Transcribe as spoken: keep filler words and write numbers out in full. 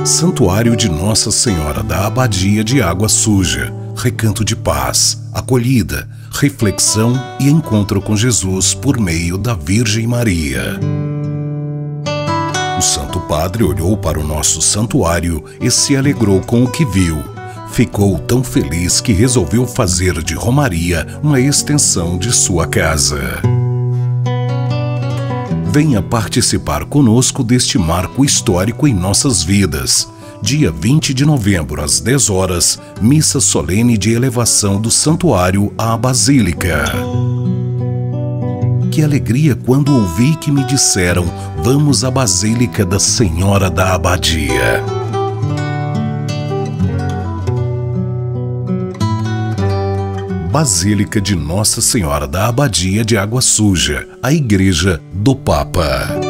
Santuário de Nossa Senhora da Abadia de Água Suja, recanto de paz, acolhida, reflexão e encontro com Jesus por meio da Virgem Maria. O Santo Padre olhou para o nosso santuário e se alegrou com o que viu. Ficou tão feliz que resolveu fazer de Romaria uma extensão de sua casa. Venha participar conosco deste marco histórico em nossas vidas. Dia vinte de novembro, às dez horas, missa solene de elevação do santuário à Basílica. Que alegria quando ouvi que me disseram: vamos à Basílica da Senhora da Abadia. Basílica de Nossa Senhora da Abadia de Água Suja, a Igreja do Papa.